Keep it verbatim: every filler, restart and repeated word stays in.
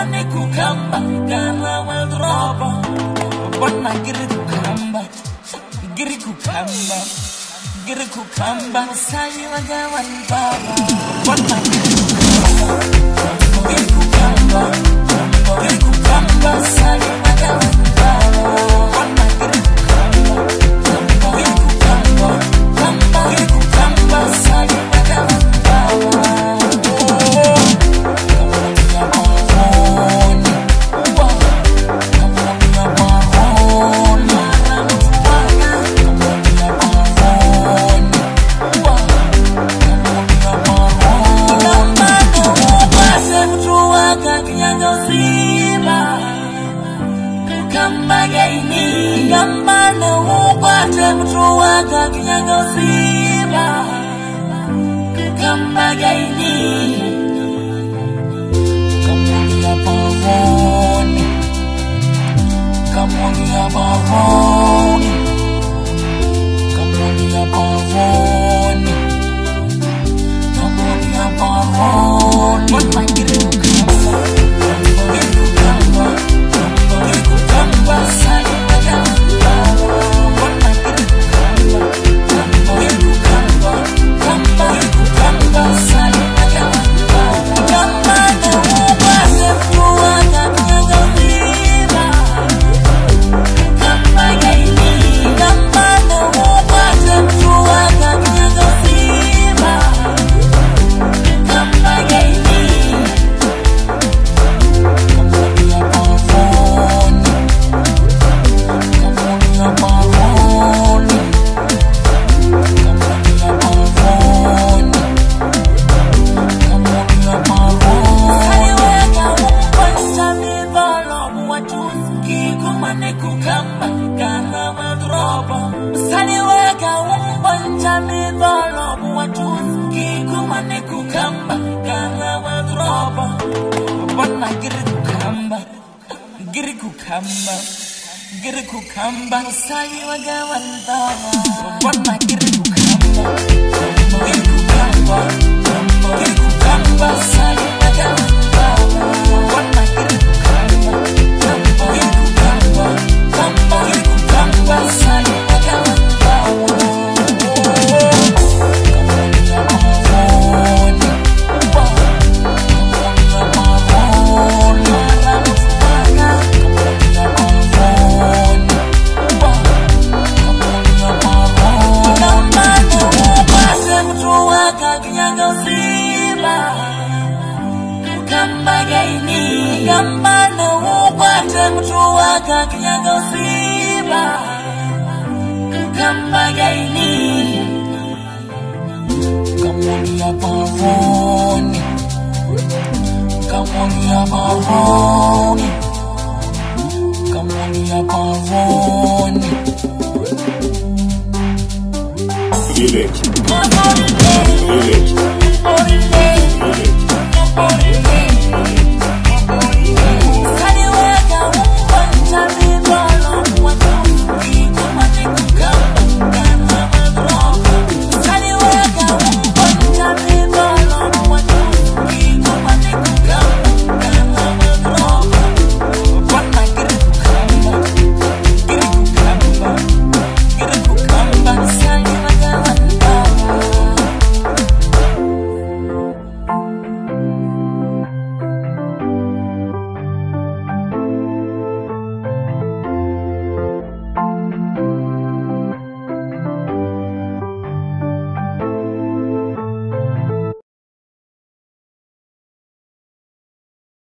mane kukamba kana waldroba wana giri kukamba giri kukamba giri kukamba sayi wagawan baba wana giri kukamba giri kukamba sayi wagawan baba wana giri kukamba giri kukamba giri kukamba sayi wagawan baba. Giri kukamba sayi wagawan baba wana giri kukamba giri kukamba giri kukamba sayi wagawan baba wana giri kukamba giri kukamba giri kukamba sayi wagawan baba. Village.